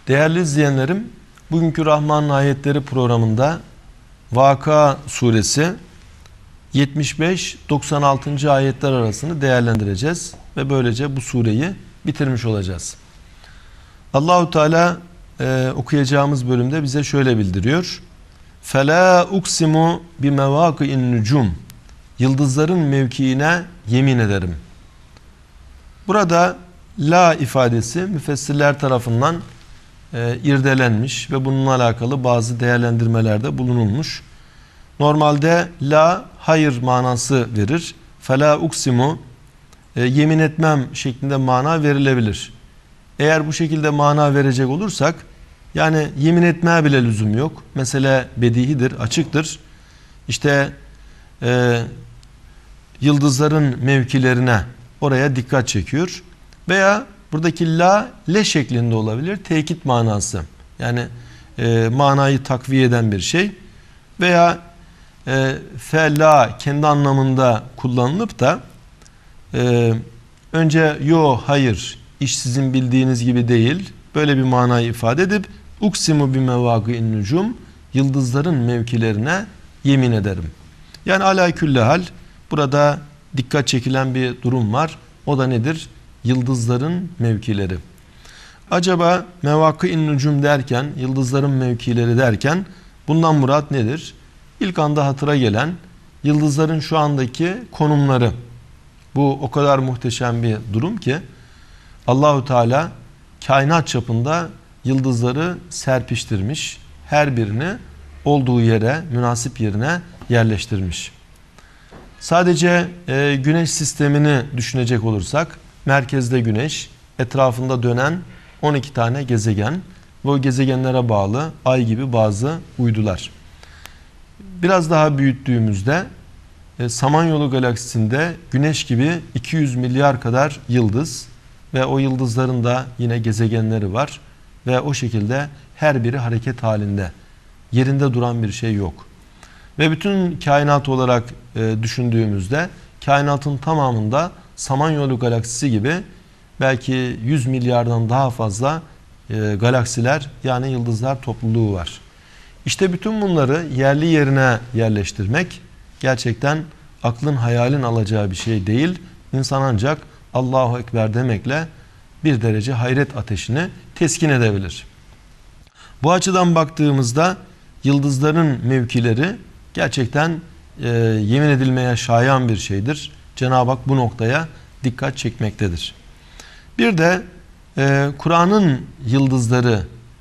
Değerli izleyenlerim, bugünkü Rahman'ın Ayetleri programında Vakıa Suresi 75-96. ayetler arasını değerlendireceğiz ve böylece bu sureyi bitirmiş olacağız. Allahu Teala okuyacağımız bölümde bize şöyle bildiriyor. فَلَا اُقْسِمُ بِمَوَاقِئِ النُّجُومِ Yıldızların mevkiine yemin ederim. Burada la ifadesi müfessirler tarafından irdelenmiş ve bununla alakalı bazı değerlendirmelerde bulunulmuş. Normalde la hayır manası verir. Fela uksimu yemin etmem şeklinde mana verilebilir. Eğer bu şekilde mana verecek olursak yani yemin etmeye bile lüzum yok. Mesele bedihidir, açıktır. İşte yıldızların mevkilerine oraya dikkat çekiyor. Veya buradaki la le şeklinde olabilir. Tekit manası. Yani manayı takviye eden bir şey. Veya fe la kendi anlamında kullanılıp da önce yo hayır iş sizin bildiğiniz gibi değil. Böyle bir manayı ifade edip uksimu bimevâgî'in nucum yıldızların mevkilerine yemin ederim. Yani alâ küllehal burada dikkat çekilen bir durum var. O da nedir? Yıldızların mevkileri. Acaba mevâkî'in nucum derken, yıldızların mevkileri derken bundan murat nedir? İlk anda hatıra gelen yıldızların şu andaki konumları. Bu o kadar muhteşem bir durum ki Allahu Teala kainat çapında yıldızları serpiştirmiş. Her birini olduğu yere, münasip yerine yerleştirmiş. Sadece güneş sistemini düşünecek olursak merkezde güneş, etrafında dönen 12 tane gezegen ve o gezegenlere bağlı ay gibi bazı uydular. Biraz daha büyüttüğümüzde Samanyolu galaksisinde güneş gibi 200 milyar kadar yıldız ve o yıldızların da yine gezegenleri var ve o şekilde her biri hareket halinde. Yerinde duran bir şey yok. Ve bütün kainat olarak düşündüğümüzde kainatın tamamında Samanyolu galaksisi gibi belki 100 milyardan daha fazla galaksiler yani yıldızlar topluluğu var. İşte bütün bunları yerli yerine yerleştirmek gerçekten aklın hayalin alacağı bir şey değil. İnsan ancak Allahu Ekber demekle bir derece hayret ateşini teskin edebilir. Bu açıdan baktığımızda yıldızların mevkileri gerçekten yemin edilmeye şayan bir şeydir. Cenab-ı Hak bu noktaya dikkat çekmektedir. Bir de Kur'an'ın yıldızları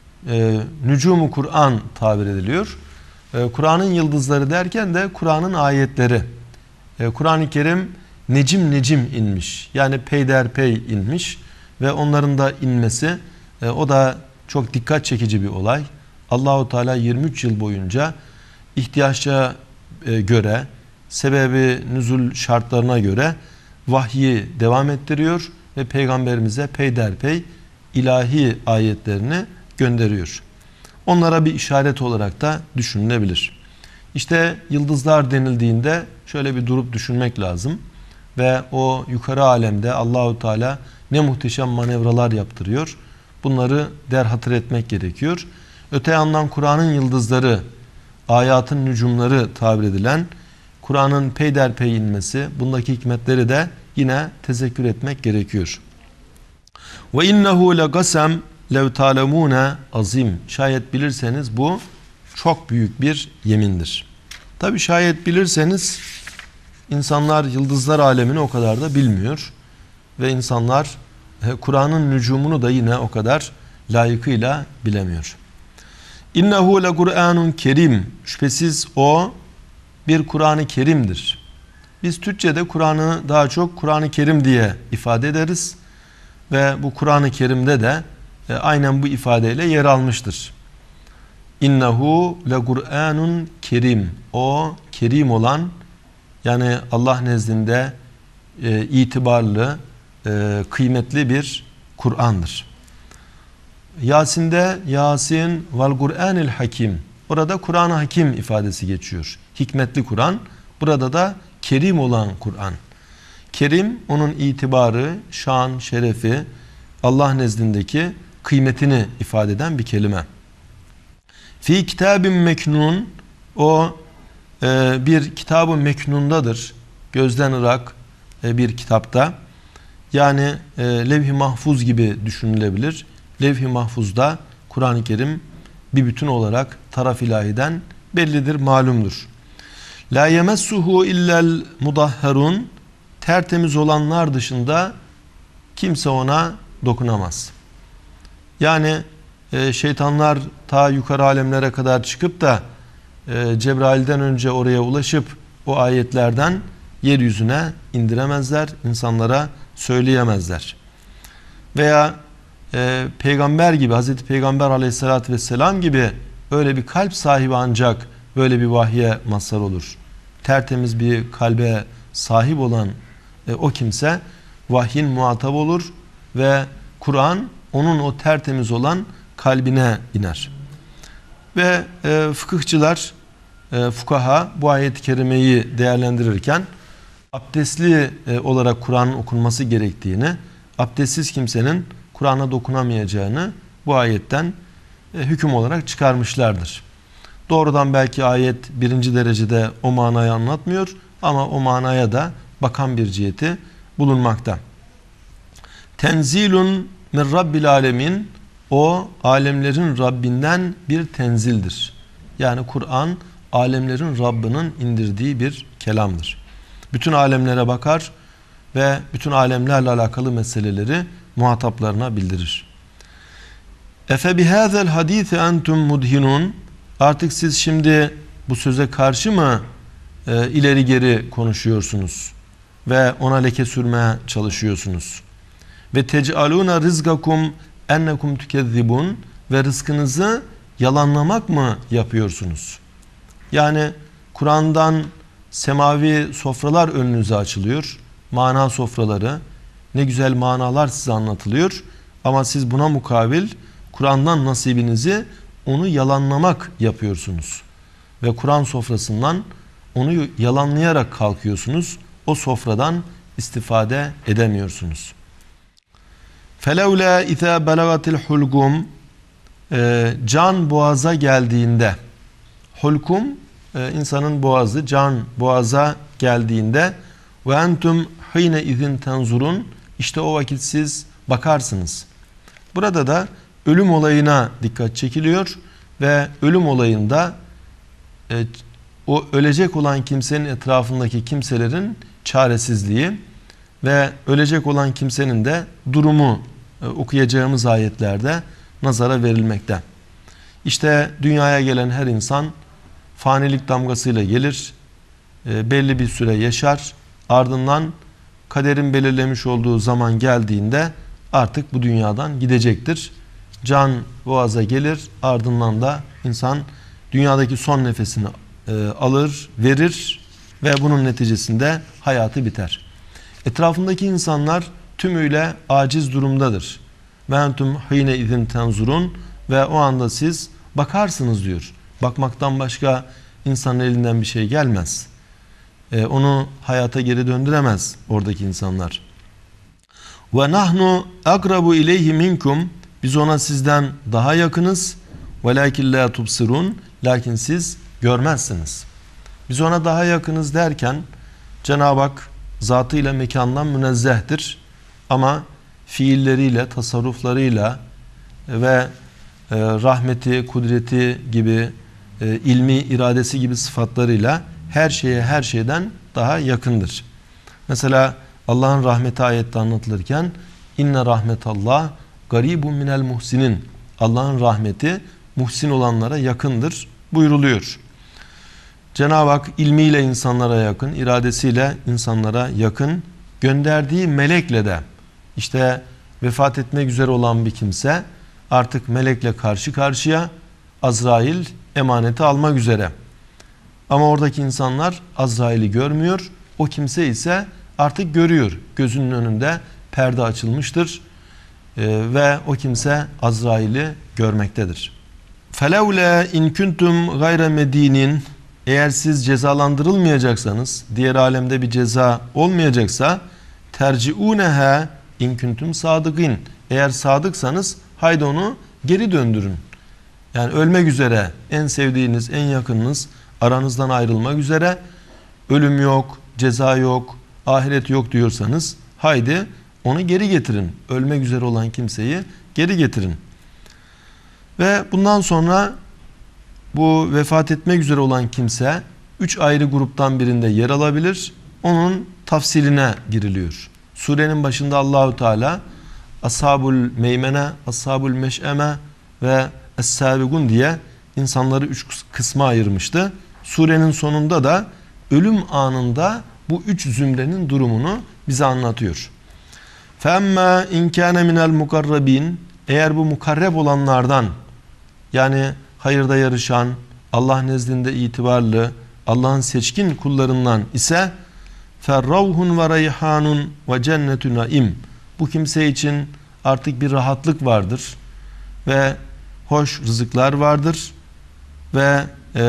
nücumu Kur'an tabir ediliyor. Kur'an'ın yıldızları derken de Kur'an'ın ayetleri. Kur'an-ı Kerim necim necim inmiş. Yani peyderpey inmiş ve onların da inmesi o da çok dikkat çekici bir olay. Allahu Teala 23 yıl boyunca ihtiyaça göre, sebebi nüzul şartlarına göre vahyi devam ettiriyor ve peygamberimize peyderpey ilahi ayetlerini gönderiyor. Onlara bir işaret olarak da düşünülebilir. İşte yıldızlar denildiğinde şöyle bir durup düşünmek lazım. Ve o yukarı alemde Allahu Teala ne muhteşem manevralar yaptırıyor. Bunları derhatır etmek gerekiyor. Öte yandan Kur'an'ın yıldızları, ayatın nücumları tabir edilen Kur'an'ın peyderpey inmesi, bundaki hikmetleri de yine tezekkür etmek gerekiyor. Ve innehu legasem lev talemune azim. Şayet bilirseniz bu çok büyük bir yemindir. Tabi şayet bilirseniz insanlar yıldızlar alemini o kadar da bilmiyor. Ve insanlar Kur'an'ın nücumunu da yine o kadar layıkıyla bilemiyor. İnnehu le Kur'anun kerim. Şüphesiz o bir Kur'an-ı Kerim'dir. Biz Türkçe'de Kur'an'ı daha çok Kur'an-ı Kerim diye ifade ederiz. Ve bu Kur'an-ı Kerim'de de aynen bu ifadeyle yer almıştır. İnnehu le Kur'anun kerim. O kerim olan yani Allah nezdinde itibarlı, kıymetli bir Kur'an'dır. Yasin'de Yasin vel Kur'anil Hakim. Orada Kur'an-ı Hakim ifadesi geçiyor. Hikmetli Kur'an. Burada da kerim olan Kur'an. Kerim onun itibarı, şan, şerefi Allah nezdindeki kıymetini ifade eden bir kelime. Fi kitabin meknun, o bir kitab-ı meknundadır. Gözden ırak bir kitapta. Yani levh-i mahfuz gibi düşünülebilir. Levh-i mahfuzda Kur'an-ı Kerim bir bütün olarak taraf ilahiden bellidir, malumdur. La yemessuhu illel mudahharun, tertemiz olanlar dışında kimse ona dokunamaz. Yani şeytanlar ta yukarı alemlere kadar çıkıp da Cebrail'den önce oraya ulaşıp o ayetlerden yeryüzüne indiremezler, insanlara söyleyemezler. Veya peygamber gibi, Hazreti Peygamber aleyhissalatü vesselam gibi öyle bir kalp sahibi ancak böyle bir vahye mazhar olur. Tertemiz bir kalbe sahip olan o kimse vahyin muhatap olur ve Kur'an onun o tertemiz olan kalbine iner. Ve fıkıhçılar, fukaha bu ayet-i kerimeyi değerlendirirken abdestli olarak Kur'an'ın okunması gerektiğini, abdestsiz kimsenin Kur'an'a dokunamayacağını bu ayetten hüküm olarak çıkarmışlardır. Doğrudan belki ayet birinci derecede o manayı anlatmıyor ama o manaya da bakan bir ciheti bulunmakta. Tenzilun min Rabbil alemin, o alemlerin Rabbinden bir tenzildir. Yani Kur'an alemlerin Rabbinin indirdiği bir kelamdır. Bütün alemlere bakar ve bütün alemlerle alakalı meseleleri muhataplarına bildirir. Efe bihâzel hadîse entum mudhinun, artık siz şimdi bu söze karşı mı ileri geri konuşuyorsunuz ve ona leke sürmeye çalışıyorsunuz? Ve tec'alûne rizgakum ennekum tükezzibun, ve rızkınızı yalanlamak mı yapıyorsunuz? Yani Kur'an'dan semavi sofralar önünüze açılıyor. Mana sofraları, ne güzel manalar size anlatılıyor. Ama siz buna mukabil Kur'an'dan nasibinizi onu yalanlamak yapıyorsunuz. Ve Kur'an sofrasından onu yalanlayarak kalkıyorsunuz. O sofradan istifade edemiyorsunuz. فَلَوْلَا اِذَا بَلَغَتِ الْحُلْقُمْ, can boğaza geldiğinde, hulkum insanın boğazı, can boğaza geldiğinde ve entum hine izin tenzurun, işte o vakit siz bakarsınız. Burada da ölüm olayına dikkat çekiliyor ve ölüm olayında o ölecek olan kimsenin etrafındaki kimselerin çaresizliği ve ölecek olan kimsenin de durumu okuyacağımız ayetlerde nazara verilmekte. İşte dünyaya gelen her insan fanilik damgasıyla gelir, belli bir süre yaşar, ardından kaderin belirlemiş olduğu zaman geldiğinde artık bu dünyadan gidecektir. Can boğaza gelir, ardından da insan dünyadaki son nefesini alır, verir ve bunun neticesinde hayatı biter. Etrafındaki insanlar tümüyle aciz durumdadır. Ve entum hine izin tenzurun, ve o anda siz bakarsınız diyor. Bakmaktan başka insanın elinden bir şey gelmez. Onu hayata geri döndüremez oradaki insanlar. Ve nahnu akrabu ileyhi minkum, biz ona sizden daha yakınız. Velakin la tubsirun, lakin siz görmezsiniz. Biz ona daha yakınız derken Cenab-ı Hak zatıyla mekandan münezzehtir ama fiilleriyle, tasarruflarıyla ve rahmeti, kudreti gibi, ilmi, iradesi gibi sıfatlarıyla her şeye, her şeyden daha yakındır. Mesela Allah'ın rahmeti ayette anlatılırken inne rahmetallah garibun minel muhsinin, Allah'ın rahmeti muhsin olanlara yakındır buyuruluyor. Cenab-ı Hak ilmiyle insanlara yakın, iradesiyle insanlara yakın, gönderdiği melekle de, işte vefat etmek üzere olan bir kimse artık melekle karşı karşıya, Azrail emaneti almak üzere. Ama oradaki insanlar Azrail'i görmüyor, o kimse ise artık görüyor. Gözünün önünde perde açılmıştır ve o kimse Azrail'i görmektedir. فَلَوْلَا اِنْ كُنْتُمْ غَيْرَ مَد۪ينٍ, eğer siz cezalandırılmayacaksanız, diğer alemde bir ceza olmayacaksa, terciuneha in kuntum sadıkîn, eğer sadıksanız haydi onu geri döndürün. Yani ölmek üzere, en sevdiğiniz, en yakınınız aranızdan ayrılmak üzere, ölüm yok, ceza yok, ahiret yok diyorsanız haydi onu geri getirin. Ölmek üzere olan kimseyi geri getirin. Ve bundan sonra bu vefat etmek üzere olan kimse 3 ayrı gruptan birinde yer alabilir. Onun tafsiline giriliyor. Surenin başında Allahu Teala Ashabul Meymene, Ashabul Meş'eme ve Es-Sabigun diye insanları 3 kısma ayırmıştı. Surenin sonunda da ölüm anında bu 3 zümrenin durumunu bize anlatıyor. فَاَمَّا اِنْ كَانَ مِنَ الْمُقَرَّب۪ينَ Eğer bu mukarreb olanlardan, yani hayırda yarışan, Allah nezdinde itibarlı, Allah'ın seçkin kullarından ise فَرَّوْهٌ وَرَيْحَانٌ وَجَنَّةُ نَعِيمٌ Bu kimse için artık bir rahatlık vardır ve hoş rızıklar vardır ve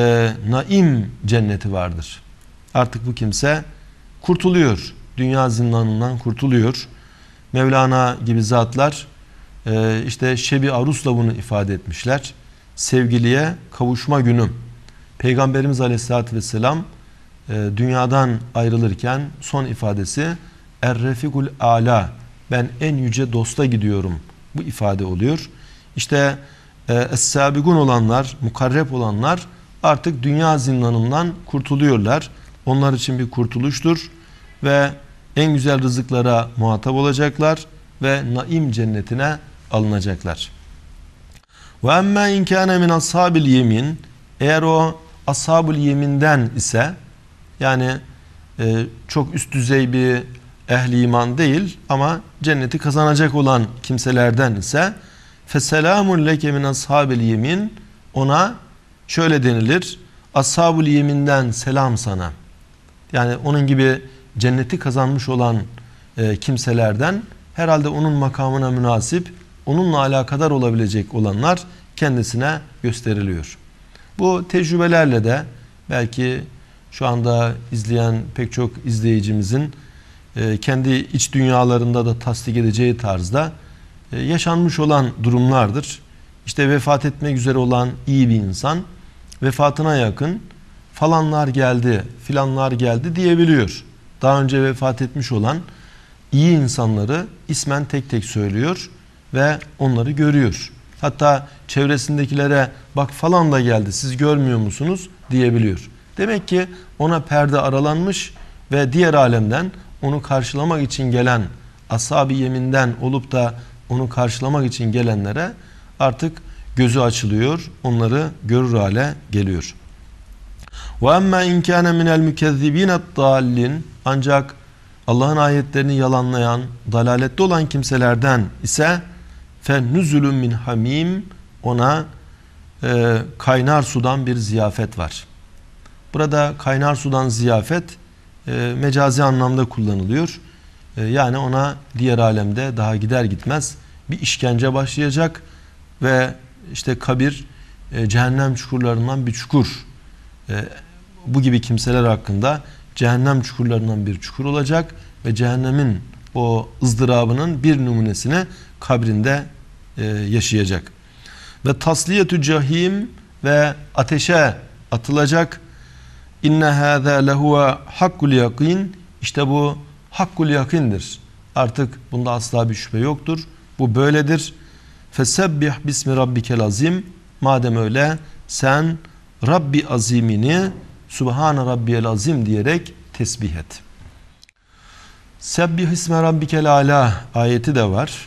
naim cenneti vardır. Artık bu kimse kurtuluyor. Dünya zindanından kurtuluyor. Mevlana gibi zatlar işte Şebi Arus'la bunu ifade etmişler. Sevgiliye kavuşma günü. Peygamberimiz Aleyhisselatü Vesselam dünyadan ayrılırken son ifadesi Er-Refikul Ala, ben en yüce dosta gidiyorum. Bu ifade oluyor. İşte Es-Sabigun olanlar, mukarreb olanlar artık dünya zindanından kurtuluyorlar. Onlar için bir kurtuluştur ve en güzel rızıklara muhatap olacaklar ve naim cennetine alınacaklar. Ve emmâ in kâne min ashâbil yemin Eğer o ashâbul yeminden ise, yani çok üst düzey bir ehli iman değil ama cenneti kazanacak olan kimselerden ise feselamun leke min ashabil yemin ona şöyle denilir: ashabul yeminden selam sana. Yani onun gibi cenneti kazanmış olan kimselerden herhalde onun makamına münasip, onunla alakadar olabilecek olanlar kendisine gösteriliyor. Bu tecrübelerle de belki şu anda izleyen pek çok izleyicimizin kendi iç dünyalarında da tasdik edeceği tarzda yaşanmış olan durumlardır. İşte vefat etmek üzere olan iyi bir insan vefatına yakın falanlar geldi, filanlar geldi diyebiliyor. Daha önce vefat etmiş olan iyi insanları ismen tek tek söylüyor ve onları görüyor. Hatta çevresindekilere bak falan da geldi, siz görmüyor musunuz diyebiliyor. Demek ki ona perde aralanmış ve diğer alemden onu karşılamak için gelen, ashab-ı yeminden olup da onu karşılamak için gelenlere artık gözü açılıyor, onları görür hale geliyor. وَاَمَّا اِنْ كَانَ مِنَ الْمُكَذِّب۪ينَ الضَّالِّينَ Ancak Allah'ın ayetlerini yalanlayan, dalalette olan kimselerden ise فَنُزُلٌ min hamim Ona kaynar sudan bir ziyafet var. Burada kaynar sudan ziyafet mecazi anlamda kullanılıyor. Yani ona diğer alemde daha gider gitmez bir işkence başlayacak ve işte kabir cehennem çukurlarından bir çukur. Bu gibi kimseler hakkında cehennem çukurlarından bir çukur olacak ve cehennemin o ızdırabının bir numunesini kabrinde yaşayacak. Ve tasliyetü cahim ve ateşe atılacak. İnne hâzâ lehuve hakkul yakîn İşte bu hakkul yakîndir. Artık bunda asla bir şüphe yoktur. Bu böyledir. Fesebbih bismi rabbikel azim Madem öyle sen Rabbi azimini Subhane Rabbiyel azim diyerek tesbih et. Sebbih isme rabbikel ala ayeti de var.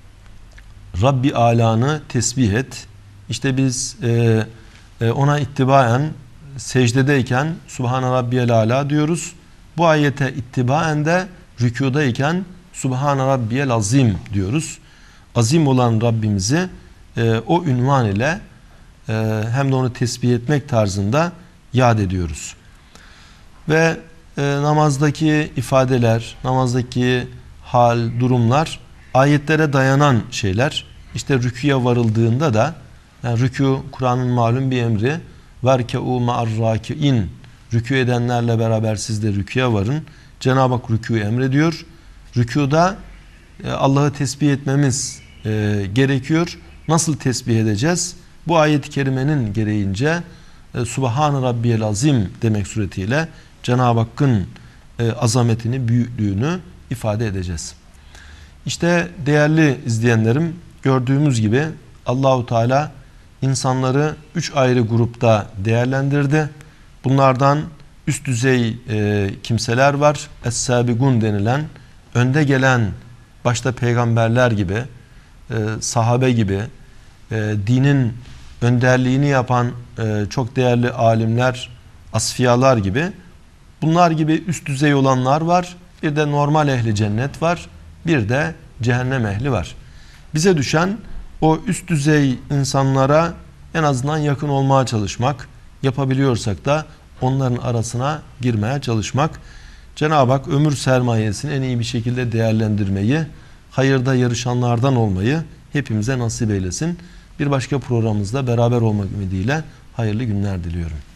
Rabbi alanı tesbih et. İşte biz ona ittibaen secdedeyken Subhane Rabbiyel ala diyoruz. Bu ayete ittibaen de rükûdayken Subhane Rabbiyel azim diyoruz. Azim olan Rabbimizi o ünvan ile hem de onu tesbih etmek tarzında yad ediyoruz. Ve namazdaki ifadeler, namazdaki hal, durumlar ayetlere dayanan şeyler. İşte rüküye varıldığında da, yani rükû Kur'an'ın malum bir emri, verke'û ma'ar-râki'in rükû edenlerle beraber siz de rüküye varın. Cenab-ı Hak rükû emrediyor. Rükûda Allah'ı tesbih etmemiz gerekiyor. Nasıl tesbih edeceğiz? Bu ayet-i kerimenin gereğince Subhan Rabbiyel Azim demek suretiyle Cenab-ı Hakk'ın azametini, büyüklüğünü ifade edeceğiz. İşte değerli izleyenlerim, gördüğümüz gibi Allahu Teala insanları 3 ayrı grupta değerlendirdi. Bunlardan üst düzey kimseler var. Es-Sabigun denilen, önde gelen, başta peygamberler gibi, sahabe gibi, dinin önderliğini yapan çok değerli alimler, asfiyalar gibi, bunlar gibi üst düzey olanlar var. Bir de normal ehli cennet var. Bir de cehennem ehli var. Bize düşen o üst düzey insanlara en azından yakın olmaya çalışmak, yapabiliyorsak da onların arasına girmeye çalışmak. Cenab-ı Hak ömür sermayesini en iyi bir şekilde değerlendirmeyi, hayırda yarışanlardan olmayı hepimize nasip eylesin. Bir başka programımızda beraber olmak ümidiyle hayırlı günler diliyorum.